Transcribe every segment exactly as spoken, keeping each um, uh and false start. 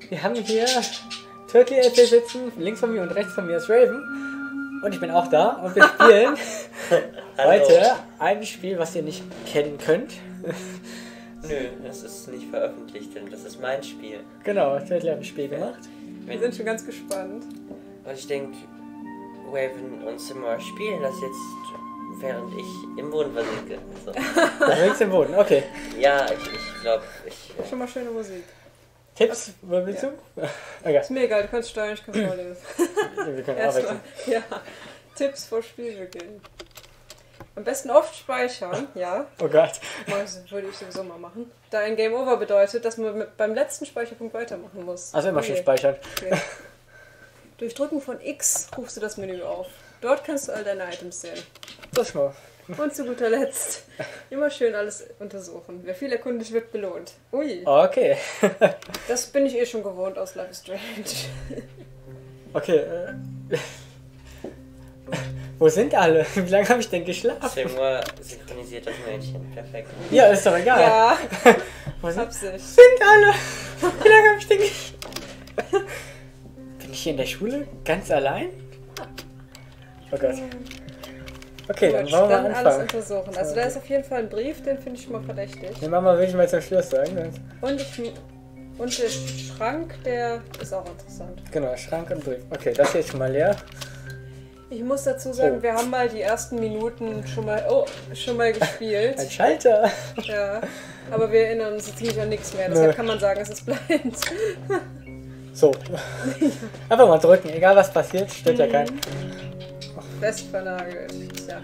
wir haben hier Turkey L P sitzen, links von mir und rechts von mir ist Raven. Und ich bin auch da und wir spielen heute ein Spiel, was ihr nicht kennen könnt. Nö, das ist nicht veröffentlicht, denn das ist mein Spiel. Genau, Turkey hat ein Spiel gemacht. Wir sind schon ganz gespannt. Und ich denke, Raven und Simmer spielen das jetzt, während ich im Boden versinke. So. Du liegst im Boden, okay. Ja, ich, ich glaube, ich... Schon mal schöne Musik. Tipps, wo willst Ja. du? Okay. Ist mir egal, du kannst steuern, ich kann vorlesen. Wir können Erst arbeiten. mal, ja. Tipps vor Spielbeginn. Am besten oft speichern, ja. Oh Gott. Das würde ich sowieso mal machen. Da ein Game Over bedeutet, dass man mit, beim letzten Speicherpunkt weitermachen muss. Also immer schön Okay. speichern. Okay. Durch Drücken von X rufst du das Menü auf. Dort kannst du all deine Items sehen. Das mal. Und zu guter Letzt, immer schön alles untersuchen. Wer viel erkundigt, wird belohnt. Ui, Okay. das bin ich eh schon gewohnt aus Life is Strange. Okay. Äh. Wo sind alle? Wie lange habe ich denn geschlafen? Simmer synchronisiert das Mädchen. Perfekt. Ja, ist doch egal. Ja, Wo sind, Absicht. sind alle? Wie lange habe ich denn geschlafen? Bin ich hier in der Schule? Ganz allein? Oh Gott. Okay, dann Gut, wollen wir dann mal alles anfangen. untersuchen. Also da ist auf jeden Fall ein Brief, den finde ich schon mal verdächtig. Die Mama will ich mal zum Schluss sagen. Und, ich, und der Schrank, der ist auch interessant. Genau, Schrank und Brief. Okay, das hier ist schon mal leer. Ich muss dazu sagen, Oh. wir haben mal die ersten Minuten schon mal, oh, schon mal gespielt. Ein Schalter. Ja, aber wir erinnern uns jetzt nicht an nichts mehr. Nö. Deshalb kann man sagen, es ist blind. So. Einfach mal drücken, egal was passiert, stört ja keinen. Fest vernagelt. Tja.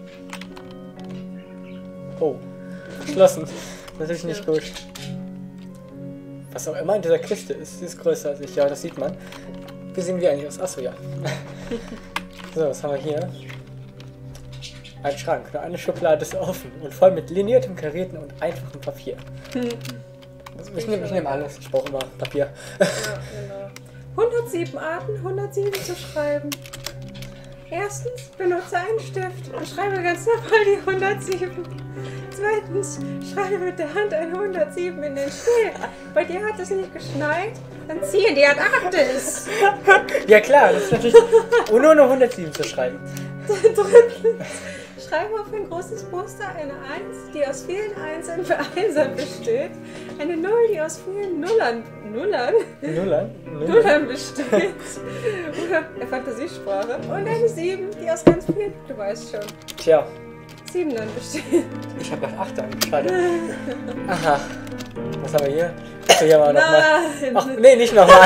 Oh, geschlossen. Natürlich nicht gut. Was auch immer in dieser Kiste ist, sie ist größer als ich. Ja, das sieht man. Wie sehen wir eigentlich aus? Achso, ja. So, was haben wir hier? Ein Schrank. Nur eine Schublade ist offen und voll mit liniertem, karierten und einfachem Papier. Also ich nehme ich nehm alles. Ich brauche immer Papier. Ja, genau. hundertsieben Arten, hundertsieben zu schreiben. Erstens, benutze einen Stift und schreibe ganz normal die hundertsieben. Zweitens, schreibe mit der Hand eine hundertsieben in den Stiel. Bei dir hat es nicht geschneit, dann ziehe die Antarktis. Ja klar, das ist natürlich... Und nur eine hundertsieben zu schreiben. Drittens, schreibe auf ein großes Poster eine eins, die aus vielen Einsen für Einsern besteht. Eine null, die aus vielen Nullern, Nullern, Nullern? Nullern? Nullern besteht. Oder der Fantasiesprache. Und eine sieben, die aus ganz vielen, du weißt schon, Tja, Siebenern besteht. ich habe nach acht an. Schade. Aha. Was haben wir hier? Achso, hier haben wir nochmal. Nein, Ach, nee, nicht nochmal.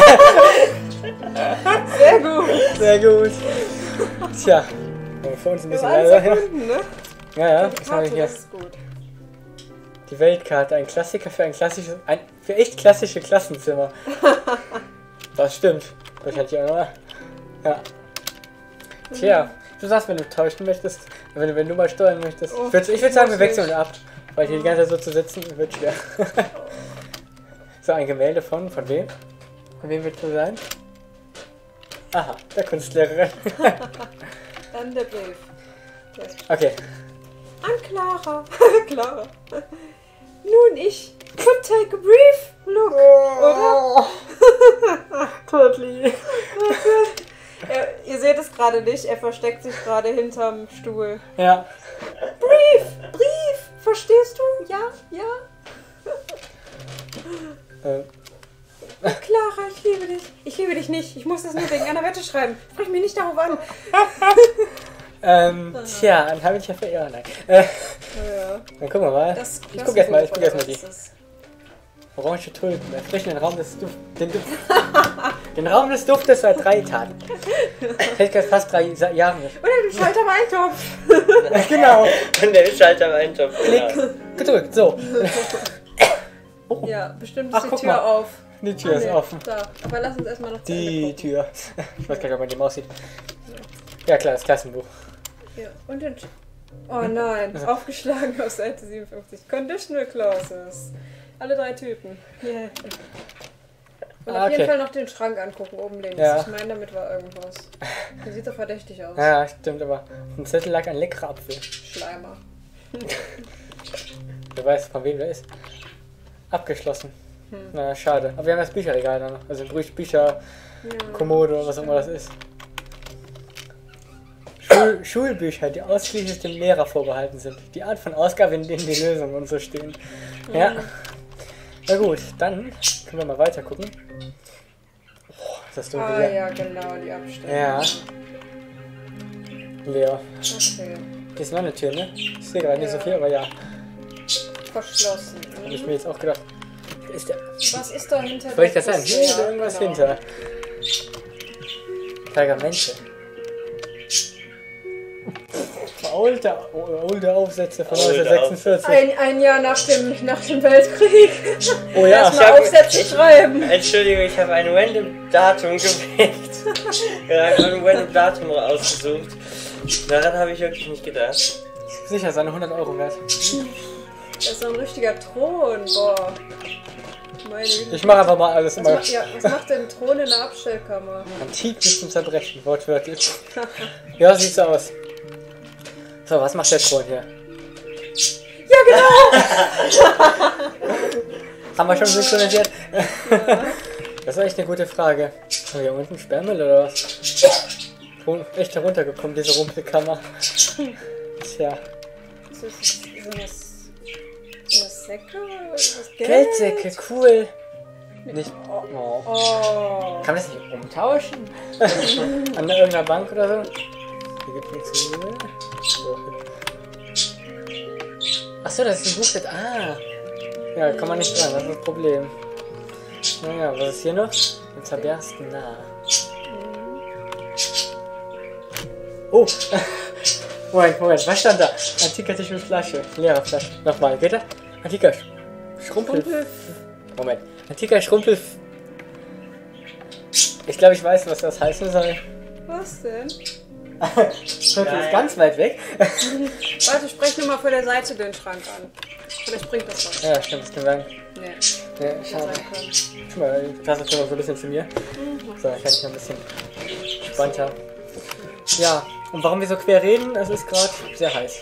sehr gut. Sehr gut. Tja, für uns ein bisschen Alle leiser. Ja, Sekunden, ne? ja, ja. Die Was haben wir Karte, hier? das ist gut. Die Weltkarte, ein Klassiker für ein klassisches, ein für echt klassische Klassenzimmer. Das stimmt. Wahrscheinlich auch noch. Ja. Tja, du sagst, wenn du tauschen möchtest, wenn du, wenn du mal steuern möchtest. Oh, ich würde ich würd ich sagen, muss wir wechseln nicht. ab. Weil hier die ganze Zeit so zu sitzen, wird schwer. So, ein Gemälde von, von wem? Von wem wird es sein? Aha, der Kunstlehrerin. Dann der Brief. Der ist Okay. An Clara. Clara. Nun, ich could take a brief look, oder? Totally. Er, ihr seht es gerade nicht, er versteckt sich gerade hinterm Stuhl. Ja. Brief! Brief! Verstehst du? Ja? Ja? Äh, Clara, ich liebe dich. Ich liebe dich nicht. Ich muss das nur wegen einer Wette schreiben. Sprich mich nicht darauf an. ähm, tja, dann habe ich ja verirrt. Nein. Äh, Ja. dann gucken wir mal. Das Ich guck erst mal, ich guck erst mal Klassenbuch, die. oder was ist Orange Tulpen erfrischen den Raum des Duft, den, Duft, den Raum des Duftes seit drei Tagen. Hätte ich fast drei Sa- Jahre. das? Oder du Schalter am Eintopf. Genau. Und der Schalter am Eintopf. Klick. Gedrückt. So. Oh, Ja, bestimmt Ach, ist die guck Tür mal. auf. die Tür Ah, ist nee, offen. Da. Aber lass uns erstmal noch zu Ende Die gucken. Tür. Ich weiß gar nicht, ob man die Maus sieht. Ja klar, das Klassenbuch. Ja, und den... Oh nein, aufgeschlagen auf Seite siebenundfünfzig. Conditional Clauses. Alle drei Typen. Yeah. Und Ah, auf jeden okay. Fall noch den Schrank angucken, oben links. Ja. Ich meine, damit war irgendwas. Der sieht doch verdächtig aus. Ja, stimmt, aber auf dem Zettel lag ein leckerer Apfel. Schleimer. Wer weiß, von wem der ist. Abgeschlossen. Hm. Na, schade. Aber wir haben das Bücherregal da noch. Also Bü- Bücher, Ja. Kommode, was auch immer das ist. Schul Schulbücher, die ausschließlich dem Lehrer vorbehalten sind. Die Art von Ausgabe, in denen die Lösungen und so stehen. Ja. Na gut, dann können wir mal weiter gucken. Boah, das ist Ah dunkel. ja, genau, die Abstände. Ja. Leer. Okay. Hier ist noch eine Tür, ne? Ich sehe gerade nicht so viel, aber ja. Verschlossen. Habe ich mir jetzt auch gedacht. Ist der. Was ist da hinter Was wollte ich der das sagen? Hier Kiste? ist irgendwas Genau. hinter. Pergamente. Veraulte olde Aufsätze von Olde neunzehnhundertsechsundvierzig. Ein, ein Jahr nach dem, nach dem Weltkrieg. Oh ja. Erstmal Ich hab- Aufsätze ich- schreiben. Entschuldigung, ich habe ein random Datum gewählt. Ja, ich habe ein random Datum ausgesucht. Daran habe ich wirklich nicht gedacht. Sicher, seine hundert Euro wert. Das ist so ein richtiger Thron. Boah. Meine Güte. Ich mache einfach mal alles Was, immer. macht, ja, was macht denn ein Thron in der Abstellkammer? Antik bis zum Zerbrechen, wortwörtlich. Ja, sieht so aus. So, was macht der Thron hier? Ja, genau! Haben wir schon synchronisiert? Das ist echt eine gute Frage. Haben wir hier unten Sperrmüll oder was? Run- Echt heruntergekommen, diese Rumpelkammer. Tja. Ist das, sind das, sind das Säcke? Ist das Geld? Geldsäcke, cool. Nicht. Oh. Oh. Kann man das nicht umtauschen? An irgendeiner Bank oder so? Hier gibt nichts zu sehen. Achso, das ist ein Buch. Das, ah. Ja, kann man nicht dran, das ist das Problem. Naja, was ist hier noch? Ein zerbersten nah. Oh! Moment, Moment, was stand da? Antiker Tisch mit Flasche. Leere Flasche. Nochmal, geht das? Antiker Sch Schrumpel. Schrumpel. Moment. Antiker Schrumpel. Ich glaube, ich weiß, was das heißen soll. Was denn? Schrumpel ist ganz weit weg. Warte, sprech nur mal vor der Seite den Schrank an. Vielleicht bringt das was. Ja, stimmt, das kann sein. Nee, Ja, hätte schade. sein können. Guck mal, die Tastatur noch so ein bisschen zu mir. So, dann kann ich noch ein bisschen entspannter. Ja, und warum wir so quer reden, es ist gerade sehr heiß.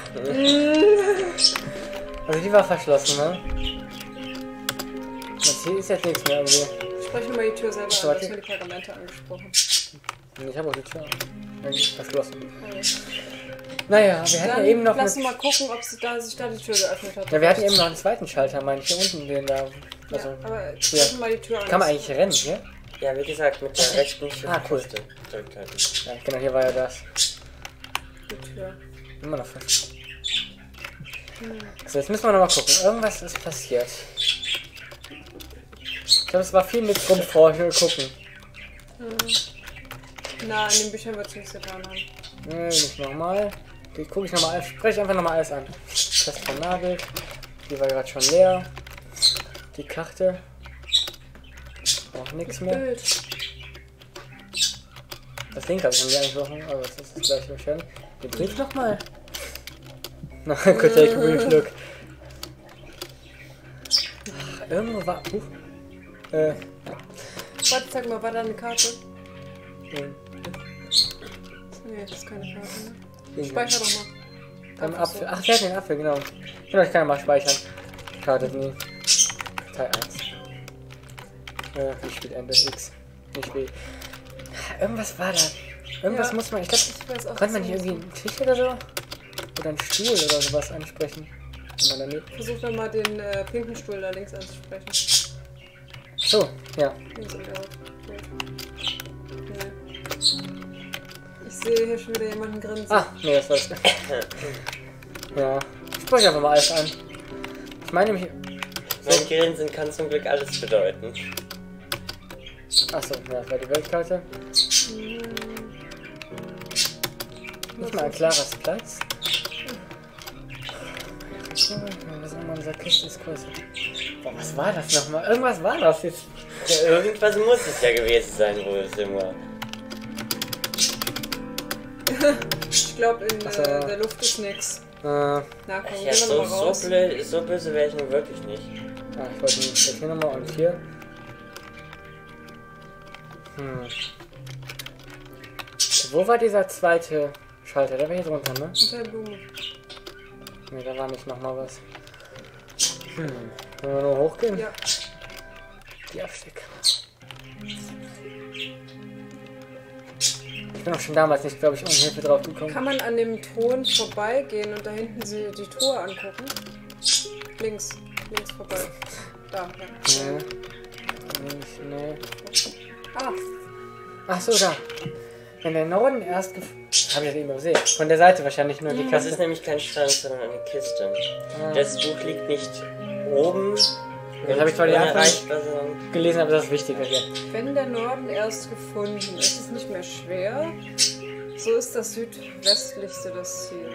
Also die war verschlossen, ne? Und hier ist jetzt nichts mehr irgendwie. Sprech nur mal die Tür selber an, du Warte. hast mir die Pergamente angesprochen. Ich habe auch die Tür eigentlich verschlossen. Okay. Naja, wir hatten Dann ja eben noch lass mit, uns mal gucken, ob sie da, sich da die Tür geöffnet hat. ja, wir hatten eben noch einen zweiten Schalter, meine ich, hier unten den da. Also, Ja, aber sprech mal die Tür an. kann man eigentlich rennen, ne? Ja, wie gesagt, mit der rechten Ah, cool. Taste drückt halt. Ja, genau, hier war ja das. Die Tür. Immer noch fest. So, jetzt müssen wir noch mal gucken. Irgendwas ist passiert. Ich glaube, es war viel mit rumforschen und gucken. Na, in den Büchern wird es nichts getan haben. Nee, nicht nochmal. Die gucke ich nochmal, spreche einfach nochmal alles an. Test vom Nagel. Die war gerade schon leer. Die Karte. Auch nichts mehr. Bild. Das Link habe ich noch nie angesprochen, aber das ist das gleiche wahrscheinlich. Den Brief nochmal. Na, could take a brief look. Ach, irgendwo war. Uh, äh. Warte, sag mal, war da eine Karte? ähm, Nee, das ist keine Karte, ne? Irgendwie. Speicher doch mal. Am Einfach Apfel. Ach, wir hatten den Apfel, genau. Genau, ich kann ja mal speichern. Karte nie. Teil eins. Äh, wie spielt Ende? X. Nicht B. Irgendwas war da. Irgendwas Ja. muss man. Ich glaube, Ich weiß auch, konnte man was nicht du irgendwie einen Tisch oder so? Oder einen Stuhl oder sowas ansprechen? Wenn man da nicht. Versuch doch mal den äh, pinken Stuhl da links anzusprechen. So, ja. Links und der Bild. Nee. Ich sehe hier schon wieder jemanden grinsen. Ah, nee, das war's. Ja. Ich spreche einfach mal alles an. Ich meine nämlich. Mein Grinsen kann zum Glück alles bedeuten. Achso, ja, das war die Weltkarte. Nicht mal ein klares Platz. Was in unserer Kiste ist größer. Boah, was war das nochmal? Irgendwas war das jetzt. Ja, irgendwas muss es ja gewesen sein, wo es immer. Ich glaube, in Ach so. äh, der Luft ist nix. Äh, ah, Na komm, Ja, gehen wir so, nochmal raus. so, blöd, so böse wäre ich nun wirklich nicht. ich wollte nicht. Jetzt hier nochmal und hier. Hm. Wo war dieser zweite Schalter? Der war hier drunter, ne? Unter der Blume. Ne, da war nicht nochmal was. Hm. Wollen wir nur hochgehen? Ja. Die Absteckkammer. Ich bin auch schon damals nicht, glaube ich, ohne Hilfe drauf gekommen. Kann man an dem Ton vorbeigehen und da hinten sie die Tour angucken? Links, links vorbei. Da, ja. Nee. Links, nee. Ah, Ach so, da. Wenn der Norden erst gef... Hab ich das eben übersehen. Von der Seite wahrscheinlich nur die Das Kasse. ist nämlich kein Schrank, sondern eine Kiste. Ah. Das Buch liegt nicht oben. Das habe ich zwar die Anfang unerreichbar, sondern gelesen, aber das ist wichtiger hier. wenn der Norden erst gefunden ist, ist es nicht mehr schwer. So ist das südwestlichste das Ziel.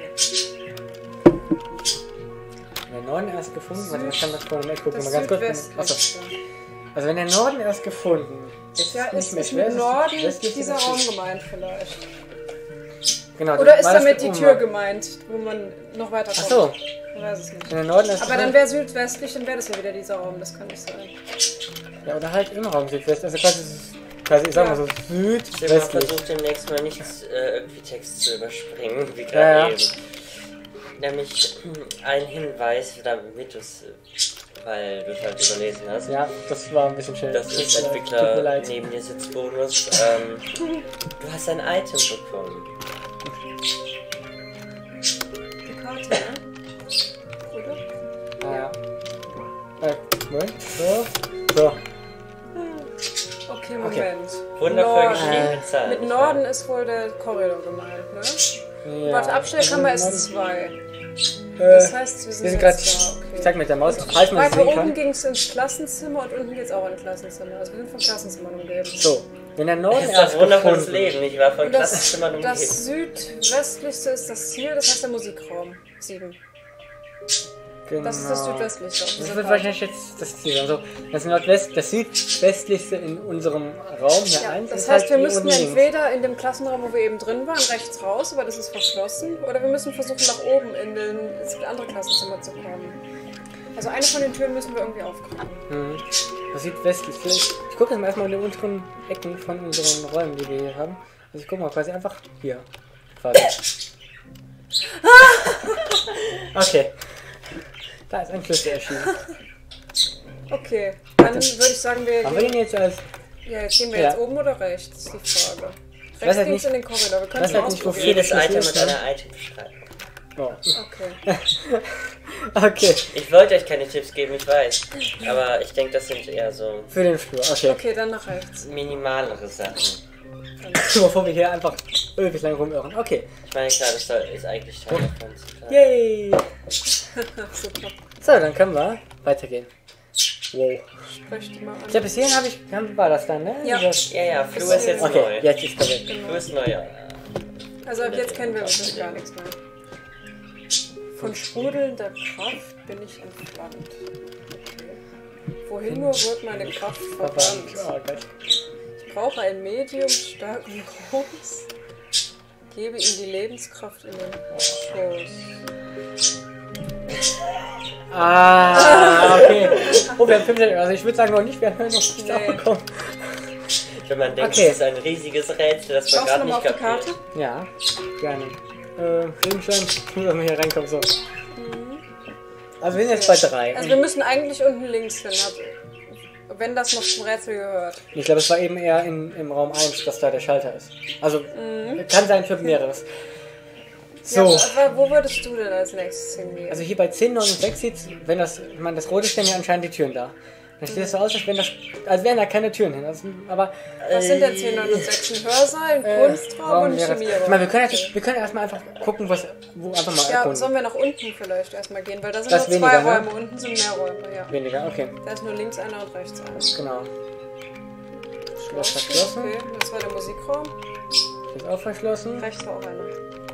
Wenn der Norden erst gefunden... Warte, ich kann das vorne mal gucken. Das Mal ganz kurz. Achso. südwestlichste. Also wenn der Norden erst gefunden ist, Ja, nicht ist, mehr ist schwer. mit ist Norden westlich dieser ist Raum es- gemeint vielleicht. Genau, Oder ist war das damit die oben Tür mal? gemeint, wo man noch weiter Ach kommt? so, Ich weiß es nicht. wenn der Norden erst Aber dann gefunden... wäre südwestlich, dann wäre das ja wieder dieser Raum, das kann nicht sein. Ja, oder halt im Raum Südwest. Also quasi, quasi ich sag mal so ich habe mal südwestlich. versucht, demnächst mal nicht äh, irgendwie Text zu überspringen, wie Ja, gerade ja. eben. Nämlich äh, ein Hinweis, damit du es, weil du es halt überlesen hast. Ja, das war ein bisschen schön. Das ist Tut mir Entwickler leid. neben dir sitzt Bonus. Ähm, du hast ein Item bekommen. Die Karte, ne? Oder? Ah, ja. Äh, Moment. So. So. Okay, Moment. Wundervoll Norden. geschriebene Zahl. Mit Norden ist wohl der Korridor gemeint, ne? Ja. Warte, Abstellkammer ist zwei. Äh, Das heißt, wir sind, wir sind jetzt gerade. da, okay. Ich zeig mit der Maus, falls man es Weiter sehen oben kann. ging es ins Klassenzimmer und unten geht es auch ins Klassenzimmer. Also wir sind von Klassenzimmern umgeben. So. Wenn der Norden Das ist das erst wundervolles gefunden Leben. Ich war von Und das, Klassenzimmern umgeben. das südwestlichste ist das Ziel, das heißt der Musikraum. Sieben. Genau. Das ist das südwestlichste. auf Das dieser wird Karte. wahrscheinlich jetzt das Ziel. Also das Nordwest, das südwestlichste in unserem Raum hier Ja, eins. das ist heißt, halt wir hier müssten unten links. entweder in dem Klassenraum, wo wir eben drin waren, rechts raus, aber das ist verschlossen, oder wir müssen versuchen, nach oben in den, ins andere Klassenzimmer zu kommen. Also eine von den Türen müssen wir irgendwie aufkriegen. Mhm. Das südwestlich. Vielleicht. Ich gucke jetzt mal erstmal in den unteren Ecken von unseren Räumen, die wir hier haben. Also ich gucke mal quasi einfach hier. Quasi. Okay. Da ist ein Schlüssel erschienen. Okay, dann würde ich sagen, wir Haben wir gehen, den jetzt als. ja, jetzt gehen wir Ja. jetzt oben oder rechts, ist die Frage. weiß Rechts halt ging es nicht- in den Korridor, wir können weiß es mal halt nicht, wofür- ausprobieren. Jedes Schlüssel Item ist, mit ne? einer Itembeschreibung. Oh. Okay. Okay. Ich wollte euch keine Tipps geben, ich weiß. Aber ich denke, das sind eher so Für den Flur. Okay. Okay, dann nach rechts. minimalere Sachen. Bevor wir hier einfach ewig lang rumirren. Okay. Ich meine, klar, das soll- ist eigentlich Teil davon. ist klar. Yay! Super. So, dann können wir weitergehen. Wow. Sprech die mal an. Ja, bis hierhin habe ich. haben- War das dann, ne? Ja. Das- Ja, ja, Flur ist jetzt Okay, neu. jetzt ist er weg. Flur ist neu, ja. Also ab jetzt kennen wir wirklich gar nichts mehr. Von sprudelnder Kraft bin ich entflammt. Okay. Wohin nur wird meine Kraft verbannt? Oh Gott. Ich brauche ein Medium starken Gruß. Gebe ihm die Lebenskraft in den Schoß. Ah, okay. Oh, wir haben fünf. Also ich würde sagen noch nicht, wir haben noch nicht Nee. aufgekommen. Wenn man denkt, Okay. es ist ein riesiges Rätsel, das man Schaust du gerade nochmal nicht auf die Karte? kapiert. Ja, gerne. Äh, Regenschein, wenn wir hier reinkommen. So. Also wir sind jetzt bei drei. Also wir müssen eigentlich unten links hin, also wenn das noch zum Rätsel gehört. Ich glaube, es war eben eher in, im Raum eins, dass da der Schalter ist. Also, Mhm. kann sein für mehreres. So. Ja, aber wo würdest du denn als nächstes hingehen? Also hier bei zehn, neun und sechs sieht wenn das, ich meine, das rote stehen ja anscheinend die Türen da. Dann steht es so aus, als, wenn das, als wären da keine Türen hin. Also, aber Was sind denn zehn, neun und sechs? Ein Hörsaal, ein äh, Kunstraum und ein wäre- Chemieraum? Ich meine, wir können, ja, wir können erstmal einfach gucken, was, wo einfach mal Ja, erkunden. sollen wir nach unten vielleicht erstmal gehen, weil da sind Das noch ist zwei weniger, ne? Räume, unten sind mehr Räume, ja. Weniger, okay. Da ist nur links einer und rechts einer. Genau. Schloss verschlossen. Okay, das war der Musikraum. Ist auch verschlossen. Rechts war auch einer.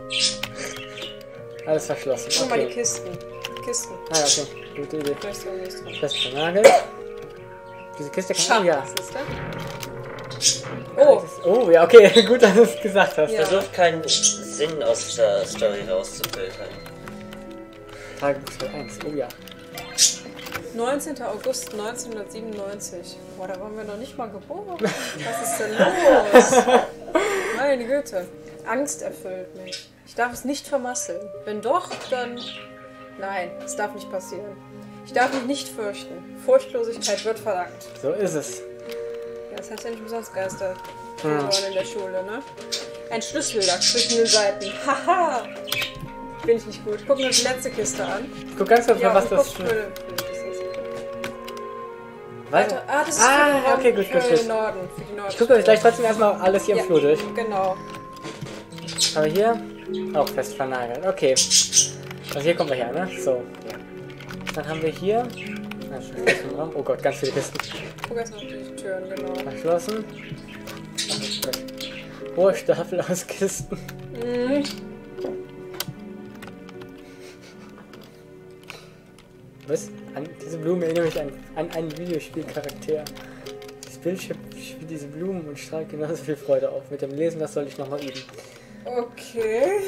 Alles verschlossen. Guck mal die Okay. Kisten. Kisten. Ah, ja, okay. Gute Idee. Rechts war nichts drin. Fest vernagelt. Diese Kiste kann. Oh ja. Was ist das? Oh, Oh ja, okay. Gut, dass du es gesagt hast. Ja. Versucht keinen Sinn aus dieser Story rauszufiltern. Tagebuch eins. Oh ja. neunzehnter August neunzehnhundertsiebenundneunzig. Boah, da waren wir noch nicht mal geboren. Was ist denn los? Meine Güte. Angst erfüllt mich. Ich darf es nicht vermasseln. Wenn doch, dann... Nein, es darf nicht passieren. Ich darf mich nicht fürchten. Furchtlosigkeit wird verlangt. So ist es. Ja, das heißt ja nicht umsonst Geister Hm. geworden in der Schule, ne? Ein Schlüssel lag zwischen den Seiten. Haha! Bin ich nicht gut. Guck mir die letzte Kiste an. Guck ganz kurz mal, was und das guck für... für- für das ist. Weiter. Ah, das ist Ah, für den Raum- okay, gut, für gut, den gut. Norden. Für die Norden. Ich gucke euch gleich trotzdem erstmal alles hier im Ja, Flur durch. Genau. Aber hier auch fest vernagelt. Okay. Also hier kommen wir her, ne? So. Dann haben wir hier... Ah, schon fest im Raum. Oh Gott, ganz viele Kisten. Guck erst mal auf die Türen, genau. Verschlossen. Ach, Gott. Hohe Stapel aus Kisten. Mhm. Was? An diese Blume erinnert mich an, an einen Videospielcharakter. Das Bild spielt diese Blumen und strahlt genauso viel Freude auf. Mit dem Lesen, das soll ich nochmal üben. Okay.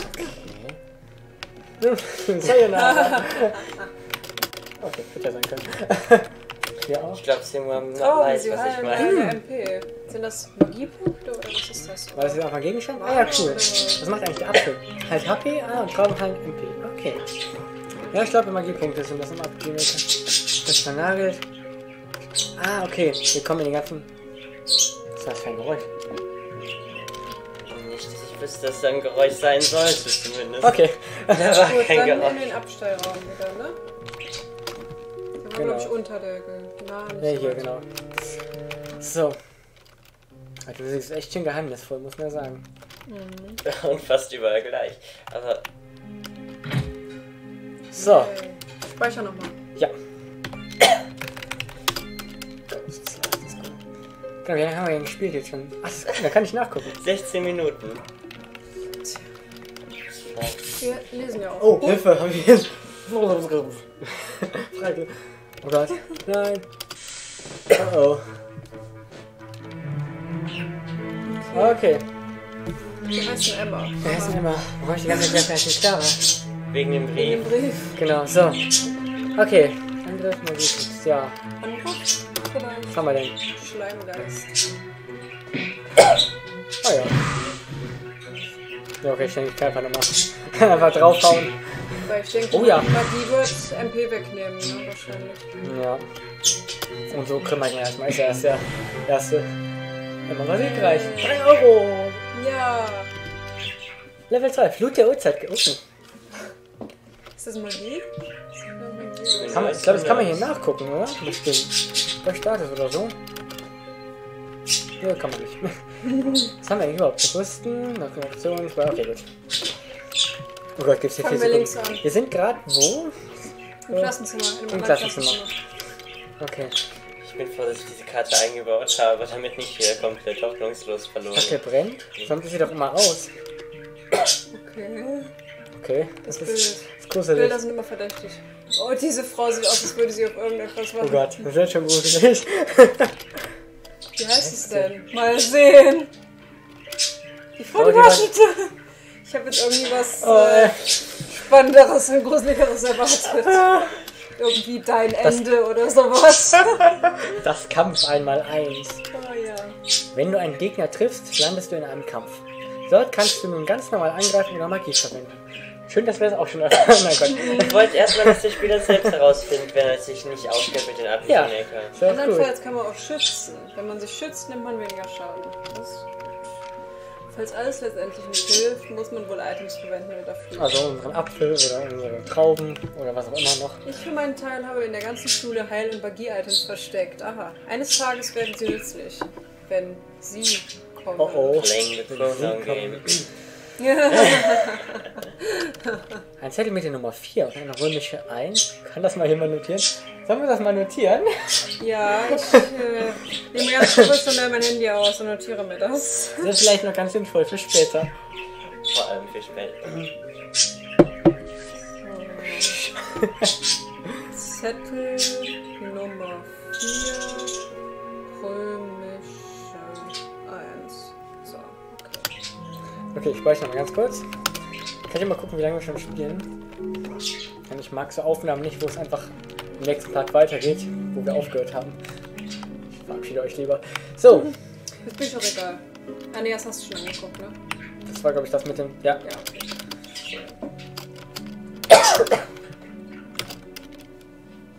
Sayonara. Okay, hätte ja sein können. Hier auch. Ich glaube, Simon Oh, weiß, sie was ich haben meine. eine M P. Sind das Magiepunkte oder was ist das? War das jetzt einfach ein Gegenstand? Ah ja, cool. Was macht eigentlich der Apfel? Halt H P? Ah, und brauchen halt M P. Okay. Ja, ich glaube, Magiepunkte sind das im Abgeben. Das vernagelt. Ah, okay. Wir kommen in den ganzen... Was war das für ein Geräusch? Nicht, dass ich wüsste, dass da ein Geräusch sein sollte, zumindest. Okay. Da war Gut, kein dann Geräusch. in den Abstellraum wieder, ne? Der war, Genau. glaube ich, unter der... Ge Na, nicht Ja, so hier, weit. genau. So. Also, das ist echt schön geheimnisvoll, muss man sagen. Mhm. Und fast überall gleich. Aber So. Okay. Speicher nochmal. Ja. Genau, wie lange haben wir denn gespielt jetzt schon? Ach, das ist gut, da kann ich nachgucken. sechzehn Minuten. Wir lesen ja auch. Oh, Hilfe, haben wir jetzt. Frage. Oh Gott. Nein. Oh oh. Okay. Wie heißt denn Emma? Wer ist denn immer? Warum ich die ganze Zeit gleich nicht klar war? Wegen dem Wegen dem Brief. Brief. Genau, so. Okay. Angriff, Magieschutz, ja. Angriff? Vielleicht Was haben wir denn? Schleimgeist. Oh ja. Ja, okay, ich denke, ich kann einfach nochmal einfach draufhauen. Weil ich denke, Oh ja. Magie wird M P wegnehmen, ne? Wahrscheinlich. Ja. Und so kümmern wir erstmal. Ist ja erst der erste. Immer mal siegreich. drei Euro. Ja. Level zwei. Flut der Uhrzeit. Oh. Ist das Magie? Kann man, ich glaube, das kann man hier nachgucken, oder? Bestimmt. Bei Status oder so. Ja, kann man nicht. Was haben wir eigentlich überhaupt? Rüsten, Navigation, okay, gut. Oh Gott, gibt's hier viel Fangen wir zu links gucken. an. Wir sind gerade wo? Im Klassenzimmer. In einem Im anderen Klassenzimmer. Okay. Ich bin froh, dass ich diese Karte eingebaut habe, damit nicht wieder komplett hoffnungslos verloren. Ach, der brennt? Sonst sieht doch immer aus. Okay. Okay, Das das Bild. ist, das ist gruselig. Bilder sind immer verdächtig. Oh, diese Frau sieht aus, als würde sie auf irgendetwas Oh warten. Gott, das wird schon gruselig. Wie heißt es denn? Mal sehen. Die Frau, Oh, die die war- waschelte. Ich habe jetzt irgendwie was Oh, äh, ey. Spannenderes und Gruseligeres erwartet. Irgendwie dein Ende oder sowas. Das Kampf einmal eins. Oh ja. Wenn du einen Gegner triffst, landest du in einem Kampf. Dort kannst du nun ganz normal angreifen oder Magie verwenden. Schön, dass wir das auch schon erfahren. Mein Gott. Ich wollte erstmal, dass der Spieler selbst herausfindet, wenn er sich nicht auskennt mit den Ja, Abwehrmakern. sehr cool. Andernfalls kann man auch schützen. Wenn man sich schützt, nimmt man weniger Schaden. Das ist gut. Falls alles letztendlich nicht hilft, muss man wohl Items verwenden oder dafür. Also unseren Apfel oder unsere Trauben oder was auch immer noch. Ich für meinen Teil habe in der ganzen Schule Heil- und Magie-Items versteckt. Aha. Eines Tages werden sie nützlich. Wenn sie kommen. Oh oh. Playing the pronoun game. Ein Zettel mit der Nummer vier und eine römische eins. Kann das mal jemand notieren? Sollen wir das mal notieren? Ja, ich äh, nehme ganz professionell mein Handy aus und notiere mir das. Das ist vielleicht noch ganz sinnvoll für später. Vor allem für später. Zettel Nummer vier, römische eins. So, okay. Okay, ich speichere mal ganz kurz. Kann ich mal gucken, wie lange wir schon spielen? Denn ich mag so Aufnahmen nicht, wo es einfach im nächsten Part weitergeht, wo wir aufgehört haben. Ich verabschiede euch lieber. So, Das Bücherregal. Ah ne, das hast du schon angeguckt, ne? das war glaube ich das mit dem... Ja. Ja, okay.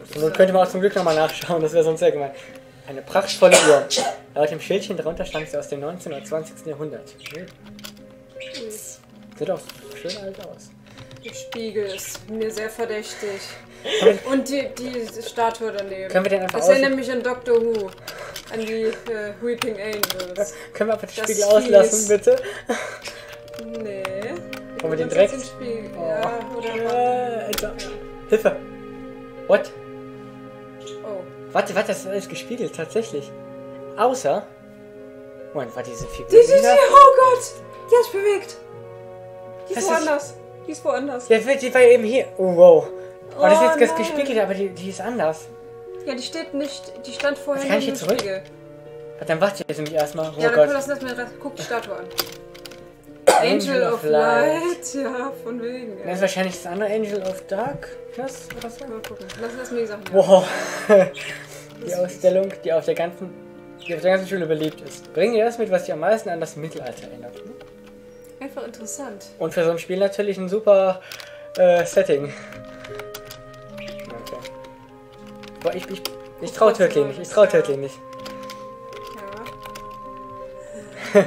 So könnte man auch zum Glück nochmal nachschauen, das wäre sonst sehr gemein. Eine prachtvolle Uhr. Laut dem Schildchen darunter stammt sie aus dem neunzehnten oder zwanzigsten Jahrhundert. Okay. Sieht auch schön alt aus. Der Spiegel ist mir sehr verdächtig. Und die, die Statue daneben. Können wir den einfach das erinnert mich an Doctor Who. An die äh, Weeping Angels. Können wir einfach den Das Spiegel hieß- auslassen, bitte? Nee. Wollen wir den uns direkt? jetzt den Spiegel. Oh. Ja, oder Äh, Alter. Hilfe! What? Oh. Warte, warte, das ist alles gespiegelt, tatsächlich. Außer... Moment, war diese Figur... Die ist hier, oh Gott! Die hat sich bewegt. Die ist Das ist- woanders. Die ist woanders. Ja, die war eben hier. Oh, wow. Oh, das ist Oh, jetzt das nein. gespiegelt, aber die, die ist anders. Ja, die steht nicht. Die stand vorher Was kann ich neben hier dem zurück? Spiegel. Warte, dann warte ich jetzt nämlich erstmal. Oh Ja, dann Gott. guck, lass das mal, guck die Statue an. Angel of Light. Ja, von wegen. Das Ja. ist wahrscheinlich das andere Angel of Darkness oder so. Mal gucken. Lass das mir sagen. Ja. Wow. Die Ausstellung, die auf der ganzen, die auf der ganzen Schule beliebt ist. Bring dir das mit, was dich am meisten an das Mittelalter erinnert. Hm? Einfach interessant. Und für so ein Spiel natürlich ein super äh, Setting. Okay. Boah, ich, ich, ich trau Turtling nicht. Ich trau Turtling nicht. Ja.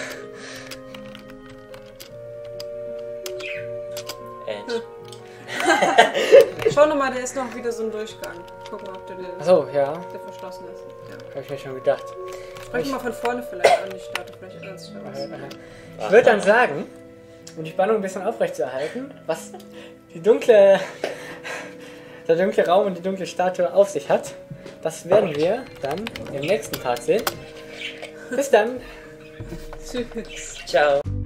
Edge. Schau nochmal, der ist noch wieder so ein Durchgang. Guck mal, ob der, der, Achso, ja. der verschlossen ist. Ja. Habe ich mir schon gedacht. Sprechen wir mal von vorne vielleicht an die Statue. Vielleicht erinnert sich da was. Ich würde dann sagen, um die Spannung ein bisschen aufrechtzuerhalten, was die dunkle, der dunkle Raum und die dunkle Statue auf sich hat, das werden wir dann im nächsten Part sehen. Bis dann! Tschüss. Ciao.